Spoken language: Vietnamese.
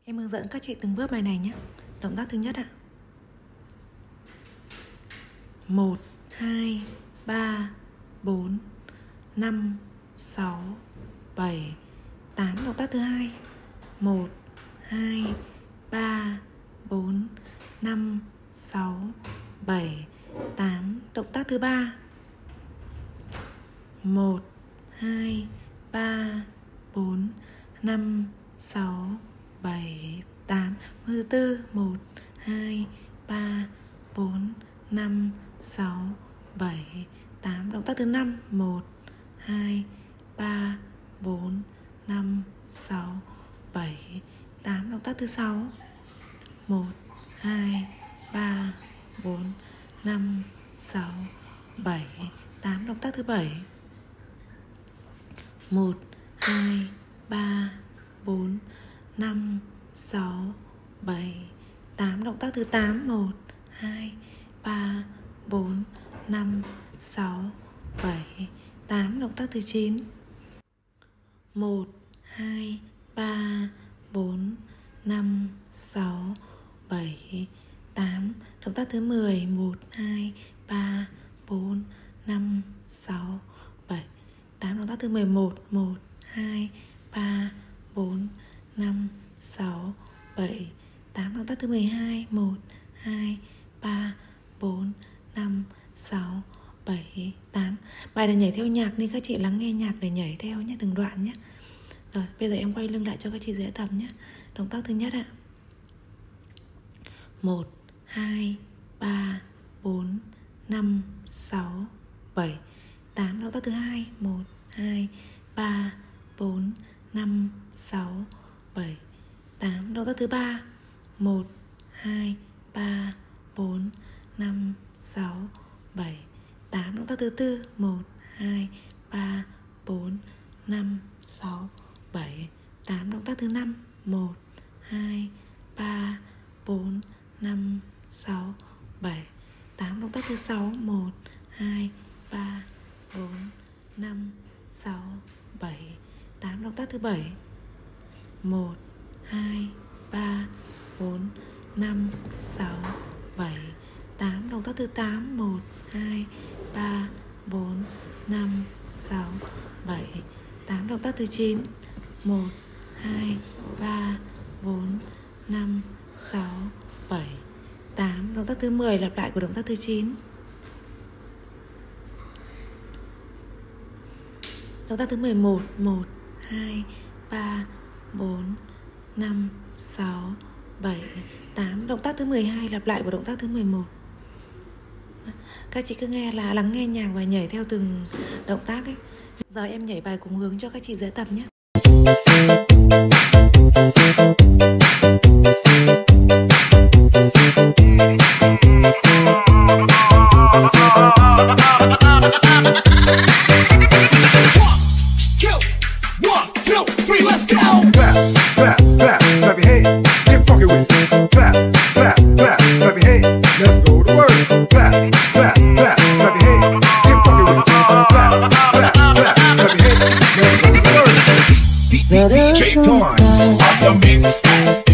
Em hướng dẫn các chị từng bước bài này nhé. Động tác thứ nhất ạ. 1, 2, 3, 4, 5, 6, 7, 8. Động tác thứ hai. 1, 2, 3, 4, 5, 6, 7, 8. Động tác thứ ba. 1, 2, 3, 4, 5, 6, 7, 8. Thứ tư. 1, 2, 3, 4, 5, 6, 7, 8. Động tác thứ năm. 1, 2, 3, 4, 5, 6, 7, 8. Động tác thứ sáu. 1, 2, 3, 4, 5, 6, 7, 8. Động tác thứ bảy. 1, 2, 3, 4, 5, 6, 7, 8. Động tác thứ 8. 1, 2, 3, 4, 5, 6, 7, 8. Động tác thứ 9. 1, 2, 3, 4, 5, 6, 7, 8. Động tác thứ 10. 1, 2, 3, 4, 5, 6, 7, 8. Động tác thứ 11. 1, 2, 3, 4, 5, 6, 7, 8. Động tác thứ 12. 1, 2, 3, 4, 5, 6, 7, 8. Bài này nhảy theo nhạc nên các chị lắng nghe nhạc để nhảy theo nhé, từng đoạn nhé. Rồi, bây giờ em quay lưng lại cho các chị dễ tập nhé. Động tác thứ nhất ạ. 1, 2, 3, 4, 5, 6, 7, 8. Động tác thứ hai. 1, 2, 3, 4, 5, 6, 7, 8. Động tác thứ ba. 1, 2, 3, 4, 5, 6, 7, 8. Động tác thứ tư. 1, 2, 3, 4, 5, 6, 7, 8. Động tác thứ năm. 1, 2, 3, 4, 5, 6, 7, 8. Động tác thứ sáu. 1, 2, 3, 4, 5, 6, 7, 8. Động tác thứ bảy. 1, 2, 3, 4, 5, 6, 7, 8. Động tác thứ 8. 1, 2, 3, 4, 5, 6, 7, 8. Động tác thứ 9. 1, 2, 3, 4, 5, 6, 7, 8. Động tác thứ 10. Lặp lại của động tác thứ 9. Động tác thứ 11. 1, 2, 3, 4, 5, 6, 7, 8. Động tác thứ 12. Lặp lại của động tác thứ 11. Các chị cứ lắng nghe nhạc và nhảy theo từng động tác ấy. Giờ em nhảy bài cùng hướng cho các chị dễ tập nhé. DJ Torrance on the mix.